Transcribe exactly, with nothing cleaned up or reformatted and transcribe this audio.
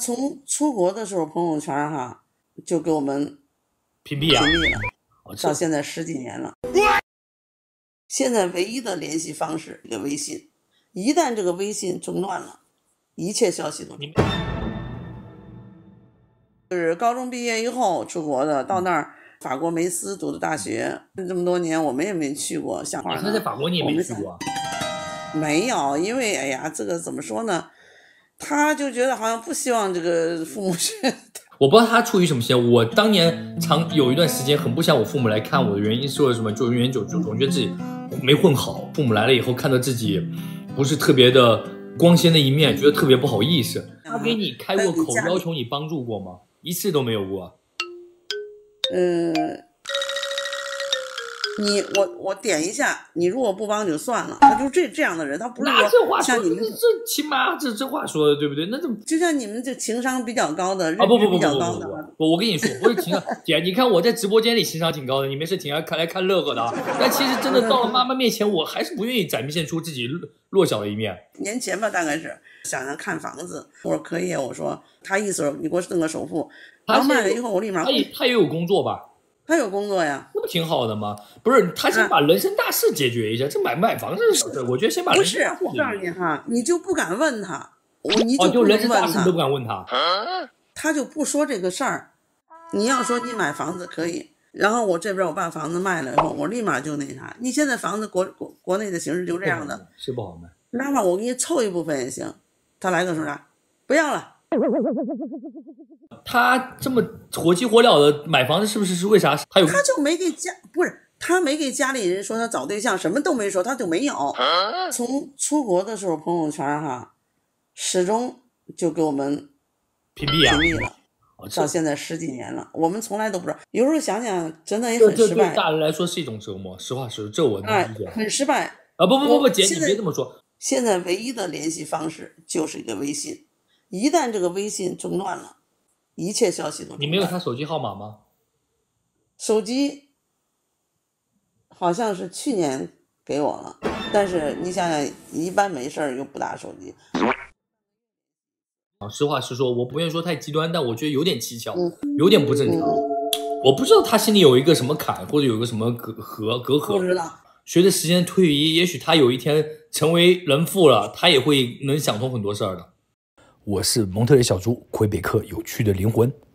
从出国的时候，朋友圈哈就给我们屏蔽啊， 屏蔽了，到现在十几年了。现在唯一的联系方式一个微信，一旦这个微信中断了，一切消息都中断。就是高中毕业以后出国的，到那儿法国梅斯读的大学，这么多年我们也没去过。像那在法国你也没去过？ 没有，因为哎呀，这个怎么说呢？他就觉得好像不希望这个父母去。 我不知道他出于什么心。我当年长有一段时间很不想我父母来看我的原因是为什么？就永远就就总觉得自己没混好，父母来了以后看到自己不是特别的光鲜的一面，觉得特别不好意思。他给你开过口要求你帮助过吗？一次都没有过。 嗯，你我我点一下，你如果不帮就算了。他就这这样的人，他不是说这话像你们这起码这这话说的对不对？那怎么就像你们这情商比较高的，认知比较高的。 我我跟你说，不是情商姐，你看我在直播间里情商挺高的，你没事挺爱看来看乐呵的啊。但其实真的到了妈妈面前，我还是不愿意展现出自己弱小的一面。 年前吧，大概是想着看房子，我说可以，我说他意思你给我弄个首付，然后卖了以后我立马他也他也有工作吧？ 他有工作呀， 那不挺好的吗？不是，他先把人生大事解决一下，啊、这买买房子是小事，我觉得先把人生大事解决。 不是，我告诉你哈，你就不敢问他，我你就不人生大事都不敢问他， 他就不说这个事儿。你要说你买房子可以，然后我这边我把房子卖了以后，我立马就那啥。你现在房子国国国内的形势就这样的， 是不好卖。 哪怕我给你凑一部分也行。他来个说啥？不要了。 他这么火急火燎的买房子，是不是是为啥？他有他就没给家不是他没给家里人说他找对象，什么都没说，他就没有。从出国的时候，朋友圈哈始终就给我们屏蔽啊， 屏蔽了，到现在十几年了，我们从来都不知道。有时候想想，真的也很失败。 对大人来说是一种折磨，实话实说，这我能理解。 哎，很失败啊！不不不不，姐你别这么说。 现在唯一的联系方式就是一个微信，一旦这个微信中断了，一切消息都中断。 你没有他手机号码吗？ 手机好像是去年给我了，但是你想想，一般没事儿又不打手机。 实话实说，我不愿意说太极端，但我觉得有点蹊跷， 嗯、 有点不正常。嗯、我不知道他心里有一个什么坎，或者有一个什么隔阂隔阂。 不知道。 随着时间推移，也许他有一天成为人父了，他也会能想通很多事儿的。我是蒙特雷小猪，魁北克有趣的灵魂。